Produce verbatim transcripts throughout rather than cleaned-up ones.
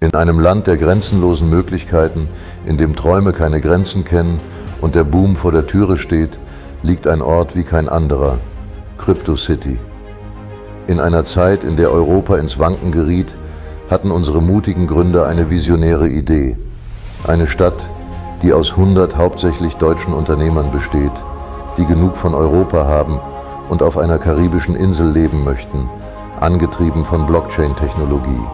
In einem Land der grenzenlosen Möglichkeiten, in dem Träume keine Grenzen kennen und der Boom vor der Türe steht, liegt ein Ort wie kein anderer, Crypto City. In einer Zeit, in der Europa ins Wanken geriet, hatten unsere mutigen Gründer eine visionäre Idee. Eine Stadt, die aus hundert hauptsächlich deutschen Unternehmern besteht, die genug von Europa haben und auf einer karibischen Insel leben möchten, angetrieben von Blockchain-Technologie.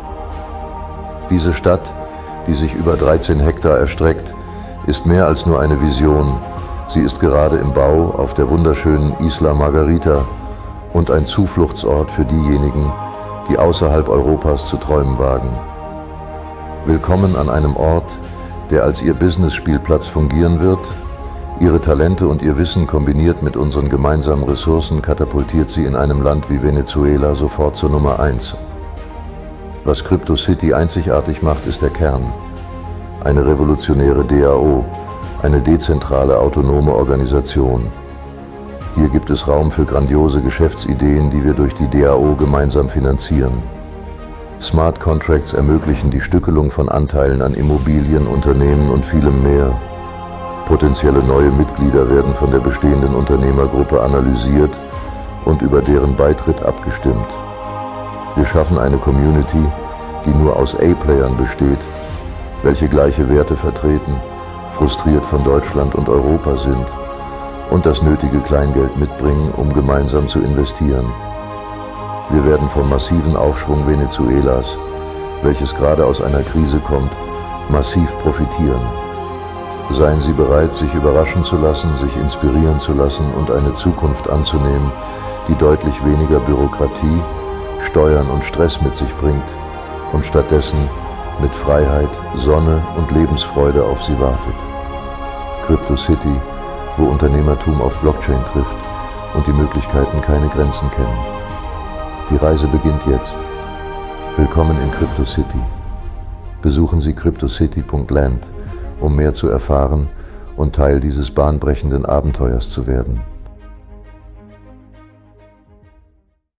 Diese Stadt, die sich über dreizehn Hektar erstreckt, ist mehr als nur eine Vision. Sie ist gerade im Bau auf der wunderschönen Isla Margarita und ein Zufluchtsort für diejenigen, die außerhalb Europas zu träumen wagen. Willkommen an einem Ort, der als ihr Business-Spielplatz fungieren wird. Ihre Talente und ihr Wissen kombiniert mit unseren gemeinsamen Ressourcen katapultiert sie in einem Land wie Venezuela sofort zur Nummer eins. Was Crypto City einzigartig macht, ist der Kern. Eine revolutionäre D A O, eine dezentrale autonome Organisation. Hier gibt es Raum für grandiose Geschäftsideen, die wir durch die D A O gemeinsam finanzieren. Smart Contracts ermöglichen die Stückelung von Anteilen an Immobilien, Unternehmen und vielem mehr. Potenzielle neue Mitglieder werden von der bestehenden Unternehmergruppe analysiert und über deren Beitritt abgestimmt. Wir schaffen eine Community, die nur aus A-Playern besteht, welche gleiche Werte vertreten, frustriert von Deutschland und Europa sind und das nötige Kleingeld mitbringen, um gemeinsam zu investieren. Wir werden vom massiven Aufschwung Venezuelas, welches gerade aus einer Krise kommt, massiv profitieren. Seien Sie bereit, sich überraschen zu lassen, sich inspirieren zu lassen und eine Zukunft anzunehmen, die deutlich weniger Bürokratie, Steuern und Stress mit sich bringt und stattdessen mit Freiheit, Sonne und Lebensfreude auf Sie wartet. Crypto City, wo Unternehmertum auf Blockchain trifft und die Möglichkeiten keine Grenzen kennen. Die Reise beginnt jetzt. Willkommen in Crypto City. Besuchen Sie cryptocity punkt land, um mehr zu erfahren und Teil dieses bahnbrechenden Abenteuers zu werden.